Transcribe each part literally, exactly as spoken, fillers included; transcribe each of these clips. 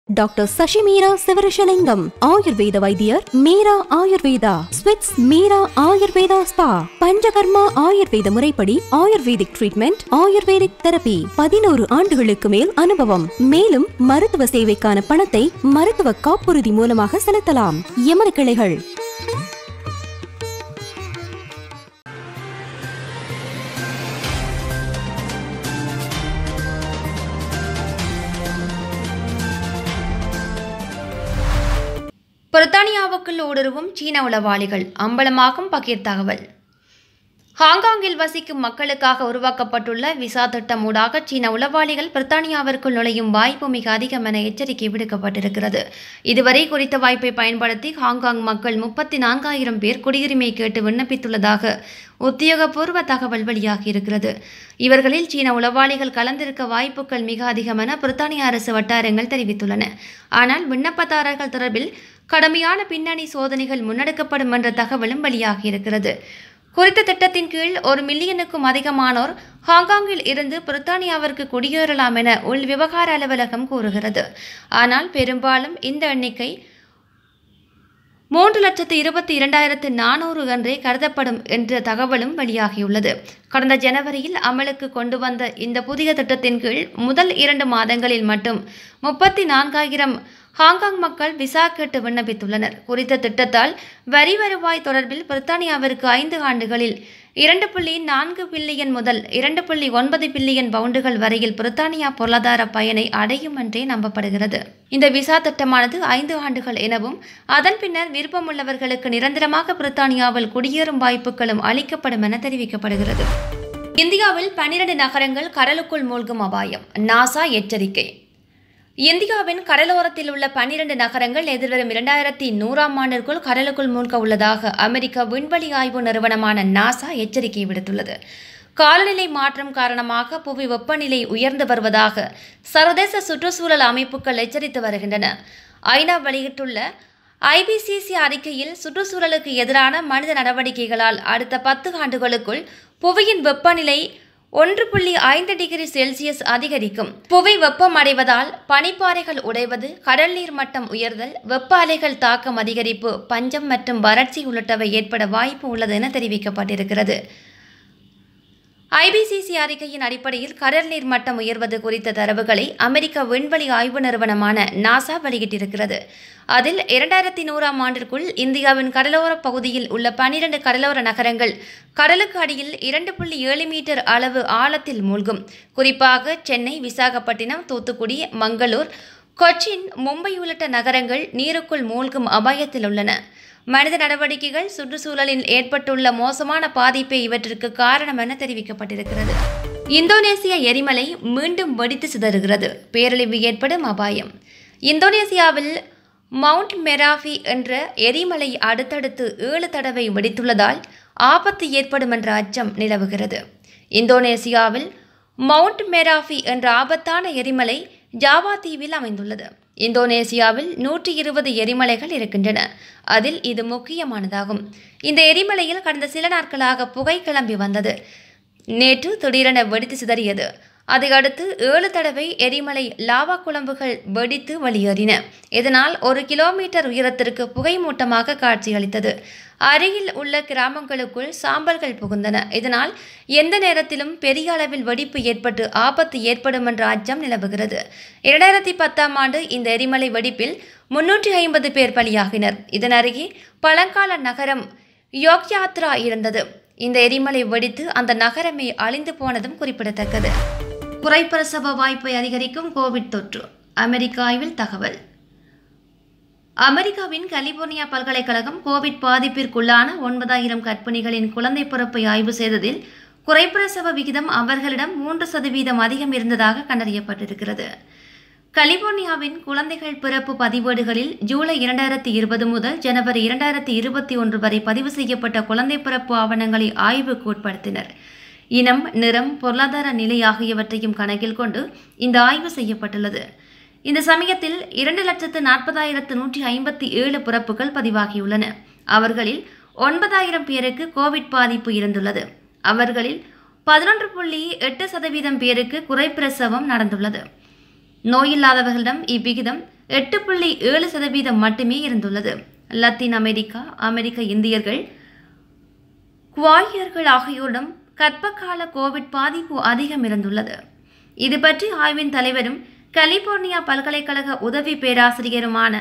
Doctor சசிமீரா சிவரஷலிங்கம் ஆயுர்வேத வைத்தியர் மீரா ஆயுர்வேதா ஸ்விட்ஸ் மீரா ஆயுர்வேதா ஸ்பா பஞ்சகர்மா ஆயுர்வேத முறைப்படி ஆயுர்வேதிக் ட்ரீட்மெண்ட் ஆயுர்வேதிக் தெரபி பதினோரு ஆண்டுகளுக்கு மேல் அனுபவம். மேலும் மருத்துவ சேவைக்கான பணத்தை மருத்துவ காப்புறுதி மூலமாக செலுத்தலாம். எமது கிளைகள் பிரித்தானியாவுக்குள் ஊடுருவும் சீன உளவாளிகள் அம்பலமாகும் பகீர் தகவல். ஹாங்காங்கில் வசிக்கும் மக்களுக்காக உருவாக்கப்பட்டுள்ள விசா திட்டம் ஊடாக சீன உளவாளிகள் பிரித்தானியாவிற்குள் நுழையும் வாய்ப்பு மிக அதிகம் என எச்சரிக்கை விடுக்கப்பட்டிருக்கிறது. இதுவரை குறித்த வாய்ப்பை பயன்படுத்தி ஹாங்காங் மக்கள் முப்பத்தி நான்காயிரம் பேர் குடியுரிமை கேட்டு விண்ணப்பித்துள்ளதாக உத்தியோகபூர்வ தகவல் வெளியாகியிருக்கிறது. இவர்களில் சீன உளவாளிகள் கலந்திருக்க வாய்ப்புகள் மிக அதிகம் என பிரித்தானிய அரசு வட்டாரங்கள் தெரிவித்துள்ளன. ஆனால் விண்ணப்பதாரர்கள் தொடர்பில் கடுமையான பின்னணி சோதனைகள் முன்னெடுக்கப்படும் என்ற தகவலும் வெளியாகியிருக்கிறது. குறித்த திட்டத்தின் கீழ் ஒரு மில்லியனுக்கும் அதிகமானோர் ஹாங்காங்கில் இருந்து பிரித்தானியாவிற்கு குடியேறலாம் என உள் விவகார அலுவலகம் கூறுகிறது. ஆனால் பெரும்பாலும் இந்த எண்ணிக்கை மூன்று லட்சத்து இருபத்தி இரண்டாயிரத்து நானூறு என்றே கருதப்படும் என்ற தகவலும் வெளியாகியுள்ளது. கடந்த ஜனவரியில் அமலுக்கு கொண்டு வந்த இந்த புதிய திட்டத்தின் கீழ் முதல் இரண்டு மாதங்களில் மட்டும் முப்பத்தி நான்காயிரம் ஹாங்காங் மக்கள் விசா கேட்டு விண்ணப்பித்துள்ளனர். குறித்த திட்டத்தால் வரி வருவாய் தொடர்பில் பிரித்தானியாவிற்கு ஐந்து ஆண்டுகளில் இரண்டு புள்ளி நான்கு பில்லியன் முதல் இரண்டு புள்ளி ஒன்பது பில்லியன் பவுண்டுகள் வரையில் பிரித்தானியா பொருளாதார பயனை அடையும் என்றே நம்பப்படுகிறது. இந்த விசா திட்டமானது ஐந்து ஆண்டுகள் எனவும் அதன் பின்னர் விருப்பமுள்ளவர்களுக்கு நிரந்தரமாக பிரித்தானியாவில் குடியேறும் வாய்ப்புகளும் அளிக்கப்படும் என தெரிவிக்கப்படுகிறது. இந்தியாவில் பனிரண்டு நகரங்கள் கடலுக்குள் மூழ்கும் அபாயம், நாசா எச்சரிக்கை. இந்தியாவின் கடலோரத்தில் உள்ள பன்னிரண்டு நகரங்கள் எதிர்வரும் இரண்டாயிரத்தி நூறாம் ஆண்டிற்குள் கடலுக்குள் மூழ்க உள்ளதாக அமெரிக்க விண்வெளி ஆய்வு நிறுவனமான நாசா எச்சரிக்கை விடுத்துள்ளது. காலநிலை மாற்றம் காரணமாக புவி வெப்பநிலை உயர்ந்து வருவதாக சர்வதேச சுற்றுச்சூழல் அமைப்புகள் எச்சரித்து வருகின்றன. ஐநா வெளியிட்டுள்ள ஐபிசிசி அறிக்கையில் சுற்றுச்சூழலுக்கு எதிரான மனித நடவடிக்கைகளால் அடுத்த பத்து ஆண்டுகளுக்குள் புவியின் வெப்பநிலை ஒன்று புள்ளி ஐந்து டிகிரி செல்சியஸ் அதிகரிக்கும். புவி வெப்பம் அடைவதால் பனிப்பாறைகள் உடைவது, கடல் நீர் மட்டம் உயர்தல், வெப்ப அலைகள் தாக்கம் அதிகரிப்பு, பஞ்சம் மற்றும் வறட்சி உள்ளிட்டவை ஏற்பட வாய்ப்பு உள்ளது என தெரிவிக்கப்பட்டிருக்கிறது. ஐபிசிசி அறிக்கையின் அடிப்படையில் கடல் நீர் மட்டம் உயர்வது குறித்த தரவுகளை அமெரிக்க விண்வெளி ஆய்வு நிறுவனமான நாசா வெளியிட்டிருக்கிறது. அதில் இரண்டாயிரத்தி நூறாம் ஆண்டிற்குள் இந்தியாவின் கடலோர பகுதியில் உள்ள பனிரண்டு கடலோர நகரங்கள் கடலுக்கு அடியில் இரண்டு புள்ளி ஏழு மீட்டர் அளவு ஆழத்தில் மூழ்கும். குறிப்பாக சென்னை, விசாகப்பட்டினம், தூத்துக்குடி, மங்களூர், கொச்சின், மும்பை உள்ளிட்ட நகரங்கள் நீருக்குள் மூழ்கும் அபாயத்தில் உள்ளன. மனித நடவடிக்கைகள் சுற்றுச்சூழலில் ஏற்பட்டுள்ள மோசமான பாதிப்பே இவற்றிற்கு காரணம் என தெரிவிக்கப்பட்டிருக்கிறது. இந்தோனேசிய எரிமலை மீண்டும் வெடித்து சிதறுகிறது, பேரழிவு ஏற்படும் அபாயம். இந்தோனேசியாவில் மவுண்ட் மெராஃபி என்ற எரிமலை அடுத்தடுத்து ஏழு தடவை வெடித்துள்ளதால் ஆபத்து ஏற்படும் என்ற அச்சம் நிலவுகிறது. இந்தோனேசியாவில் மவுண்ட் மெராஃபி என்ற ஆபத்தான எரிமலை ஜாவா தீவில் அமைந்துள்ளது. இந்தோனேசியாவில் நூற்றி இருபது எரிமலைகள் இருக்கின்றன. அதில் இது முக்கியமானதாகும். இந்த எரிமலையில் கடந்த சில நாட்களாக புகை கிளம்பி வந்தது. நேற்று திடீரென வெடித்து சிதறியது. அதையடுத்து ஏழு தடவை எரிமலை லாவா குழம்புகள் வெடித்து வெளியேறின. இதனால் ஒரு கிலோமீட்டர் உயரத்திற்கு புகை மூட்டமாக காட்சியளித்தது. அருகில் உள்ள கிராமங்களுக்குள் சாம்பல்கள் புகுந்தன. இதனால் எந்த நேரத்திலும் பெரிய அளவில் வெடிப்பு ஏற்பட்டு ஆபத்து ஏற்படும் என்ற அச்சம் நிலவுகிறது. இரண்டாயிரத்தி பத்தாம் ஆண்டு இந்த எரிமலை வெடிப்பில் முன்னூற்றி ஐம்பது பேர் பலியாகினர். இதன் அருகே பழங்கால நகரம் யோக்யாத்ரா இருந்தது. இந்த எரிமலை வெடித்து அந்த நகரமே அழிந்து போனதும் குறிப்பிடத்தக்கது. குறைப்பிரசவ வாய்ப்பை அதிகரிக்கும் கோவிட் தொற்று, அமெரிக்க ஆய்வில் தகவல். அமெரிக்காவின் கலிபோர்னியா பல்கலைக்கழகம் கோவிட் பாதிப்பிற்குள்ளான ஒன்பதாயிரம் கர்ப்பிணிகளின் குழந்தை பிறப்பை ஆய்வு செய்ததில் குறைப்பிரசவ விகிதம் அவர்களிடம் மூன்று சதவீதம் அதிகம் இருந்ததாக கண்டறியப்பட்டிருக்கிறது. கலிபோர்னியாவின் குழந்தைகள் பிறப்பு பதிவேடுகளில் ஜூலை இரண்டாயிரத்தி இருபது முதல் ஜனவரி இரண்டாயிரத்தி இருபத்தி ஒன்று வரை பதிவு செய்யப்பட்ட குழந்தை பிறப்பு ஆவணங்களை ஆய்வுக்கு உட்படுத்தினர். இனம், நிறம், பொருளாதார நிலை ஆகியவற்றையும் கணக்கில் கொண்டு இந்த ஆய்வு செய்யப்பட்டுள்ளது. இந்த சமயத்தில் இரண்டு லட்சத்து நாற்பதாயிரத்து நூற்றி ஐம்பத்தி ஏழு பிறப்புகள் பதிவாகியுள்ளன. அவர்களில் ஒன்பதாயிரம் பேருக்கு கோவிட் பாதிப்பு இருந்துள்ளது. அவர்களில் பதினொன்று புள்ளி எட்டு சதவீதம் பேருக்கு குறைப்பிரசவம் நடந்துள்ளது. நோயில்லாதவர்களிடம் இவ்விகிதம் எட்டு புள்ளி ஏழு சதவீதம் மட்டுமே இருந்துள்ளது. லத்தீன் அமெரிக்கா, அமெரிக்க இந்தியர்கள், குவாயர்கள் ஆகியோரிடம் கர்ப்பகால கோவிட் பாதிப்பு அதிகம் இருந்துள்ளது. இது பற்றி ஆய்வின் தலைவரும் கலிபோர்னியா பல்கலைக்கழக உதவி பேராசிரியருமான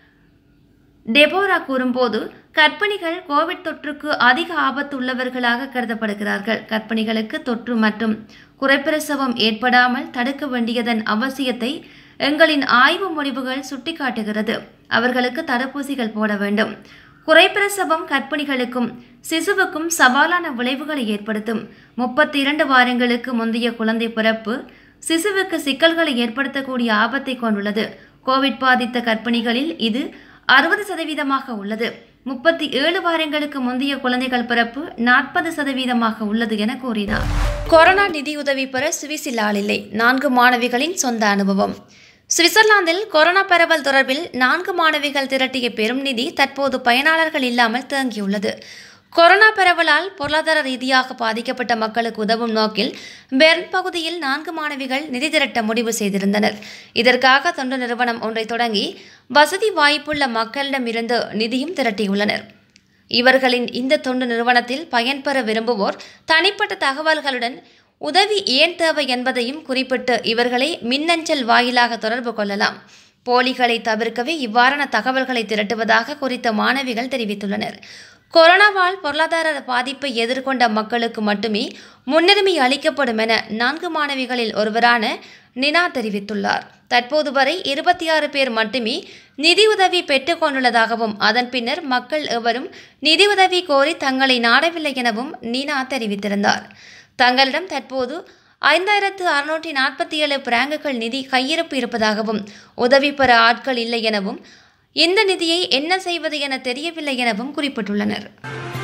டெபோரா கூறும்போது, கர்ப்பிணிகள் கோவிட் தொற்றுக்கு அதிக ஆபத்து உள்ளவர்களாக கருதப்படுகிறார்கள். கர்ப்பிணிகளுக்கு தொற்று மற்றும் குறைப்பிரசவம் ஏற்படாமல் தடுக்க வேண்டியதன் அவசியத்தை எங்களின் ஆய்வு முடிவுகள் சுட்டிக்காட்டுகிறது. அவர்களுக்கு தடுப்பூசிகள் போட வேண்டும். குறைப்பிரசவம் கர்ப்பிணிகளுக்கும் சிசுவுக்கும் சவாலான விளைவுகளை ஏற்படுத்தும். முப்பத்தி இரண்டு வாரங்களுக்கு முந்தைய குழந்தை பிறப்பு சிசுவுக்கு சிக்கல்களை ஏற்படுத்தக்கூடிய ஆபத்தை கொண்டுள்ளது. கோவிட் பாதித்த கர்ப்பிணிகளில் இது அறுபது சதவீதமாக உள்ளது. முப்பத்தி ஏழு வாரங்களுக்கு முந்தைய குழந்தைகள் பிறப்பு நாற்பது சதவீதமாக உள்ளது என கூறினார். கொரோனா நிதியுதவி பெற சுவிஸில் ஆள் இல்லை. நான்கு மாணவிகளின் சொந்த அனுபவம். சுவிட்சர்லாந்தில் கொரோனா பரவல் தொடர்பில் நான்கு மாணவிகள் திரட்டிய பெரும் நிதி தற்போது பயனாளர்கள் இல்லாமல் தேங்கியுள்ளது. கொரோனா பரவலால் பொருளாதார ரீதியாக பாதிக்கப்பட்ட மக்களுக்கு உதவும் நோக்கில் பெர்ன் பகுதியில் நான்கு மாணவிகள் நிதி திரட்ட முடிவு செய்திருந்தனர். இதற்காக தொண்டு நிறுவனம் ஒன்றை தொடங்கி வசதி வாய்ப்புள்ள மக்களிடமிருந்து நிதியும் திரட்டியுள்ளனர். இவர்களின் இந்த தொண்டு நிறுவனத்தில் பயன்பெற விரும்புவோர் தனிப்பட்ட தகவல்களுடன் உதவி ஏன் தேவை என்பதையும் குறிப்பிட்டு இவர்களை மின்னஞ்சல் வாயிலாக தொடர்பு கொள்ளலாம். போலிகளை தவிர்க்கவே இவ்வாறான தகவல்களை திரட்டுவதாக குறித்த மாணவிகள் தெரிவித்துள்ளனர். கொரோனாவால் பொருளாதார பாதிப்பை எதிர்கொண்ட மக்களுக்கு மட்டுமே முன்னுரிமை அளிக்கப்படும் என நான்கு மாணவிகளில் ஒருவரான நினா தெரிவித்துள்ளார். தற்போது வரை இருபத்தி ஆறு பேர் மட்டுமே நிதியுதவி பெற்றுக் கொண்டுள்ளதாகவும் அதன் பின்னர் மக்கள் எவரும் நிதியுதவி கோரி தங்களை நாடவில்லை எனவும் நினா தெரிவித்திருந்தார். தங்களிடம் தற்போது ஐந்தாயிரத்து அறுநூற்றி நாற்பத்தி ஏழு பிராங்குகள் நிதி கையிருப்பு இருப்பதாகவும் உதவி பெற ஆட்கள் இல்லை எனவும் இந்த நிதியை என்ன செய்வது என தெரியவில்லை எனவும் குறிப்பிட்டுள்ளனர்.